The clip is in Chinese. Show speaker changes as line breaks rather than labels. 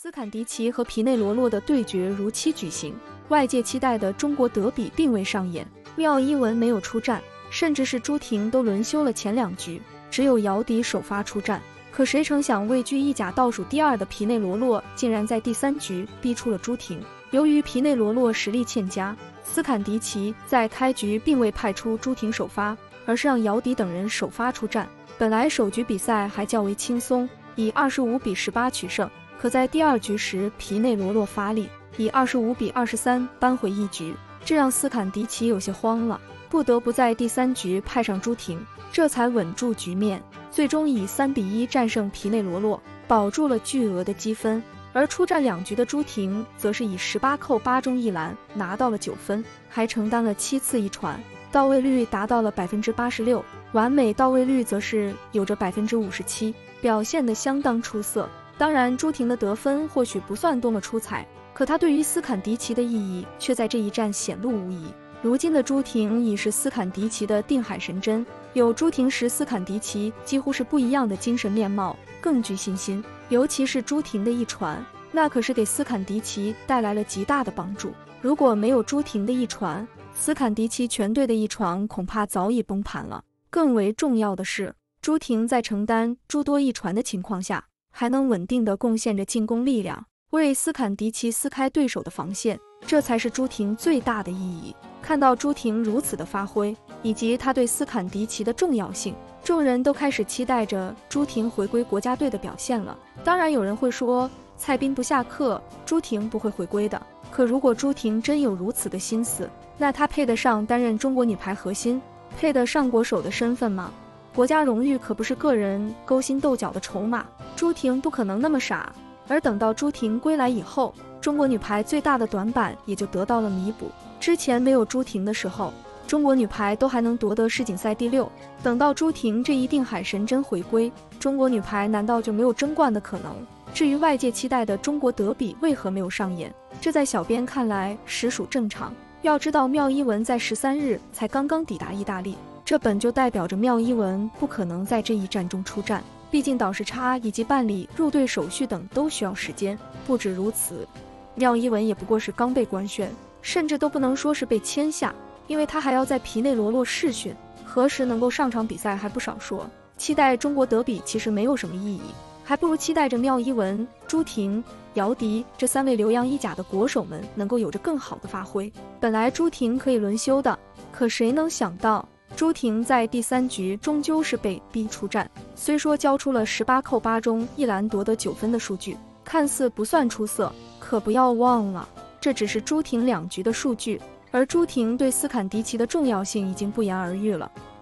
斯坎迪奇和皮内罗洛的对决如期举行，外界期待的中国德比并未上演。廖一文没有出战，甚至是朱婷都轮休了前2局，只有姚迪首发出战。可谁成想，位居意甲倒数第2的皮内罗洛竟然在第3局逼出了朱婷。由于皮内罗洛实力欠佳，斯坎迪奇在开局并未派出朱婷首发，而是让姚迪等人首发出战。本来首局比赛还较为轻松，以25比18取胜。可在第2局时，皮内罗洛发力，以25比23扳回一局，这让斯坎迪奇有些慌了，不得不在第3局派上朱婷，这才稳住局面，最终以3比1战胜皮内罗洛，保住了巨额的积分。而出战2局的朱婷则是以18扣8中1篮拿到了9分，还承担了7次一传，到位率达到了86%，完美到位率则是有着57%，表现得相当出色。当然，朱婷的得分或许不算多么出彩，可她对于斯坎迪奇的意义却在这一战显露无遗。如今的朱婷已是斯坎迪奇的定海神针，有朱婷时，斯坎迪奇几乎是不一样的精神面貌，更具信心。尤其是朱婷的一传，那可是给斯坎迪奇带来了极大的帮助。如果没有朱婷的一传，斯坎迪奇全队的一传恐怕早已崩盘了。更为重要的是，朱婷在承担诸多一传的情况下，还能稳定地贡献着进攻力量，为斯坎迪奇撕开对手的防线，这才是朱婷最大的意义。看到朱婷如此的发挥，以及她对斯坎迪奇的重要性，众人都开始期待着朱婷回归国家队的表现了。当然有人会说，菜兵不下课，朱婷不会回归的。可如果朱婷真有如此的心思，那她配得上担任中国女排核心，配得上国手的身份吗？国家荣誉可不是个人勾心斗角的筹码，朱婷不可能那么傻。而等到朱婷归来以后，中国女排最大的短板也就得到了弥补。之前没有朱婷的时候，中国女排都还能夺得世锦赛第6，等到朱婷这一定海神针回归，中国女排难道就没有争冠的可能？至于外界期待的中国德比为何没有上演，这在小编看来实属正常。要知道，廖一文在13日才刚刚抵达意大利，这本就代表着廖一文不可能在这一战中出战，毕竟倒时差以及办理入队手续等都需要时间。不止如此，廖一文也不过是刚被官宣，甚至都不能说是被签下，因为他还要在皮内罗洛试训，何时能够上场比赛还不少说。期待中国德比其实没有什么意义，还不如期待着廖一文、朱婷、姚迪这3位留洋意甲的国手们能够有着更好的发挥。本来朱婷可以轮休的，可谁能想到朱婷在第3局终究是被逼出战，虽说交出了18扣8中1篮夺得9分的数据，看似不算出色，可不要忘了，这只是朱婷2局的数据，而朱婷对斯坎迪奇的重要性已经不言而喻了。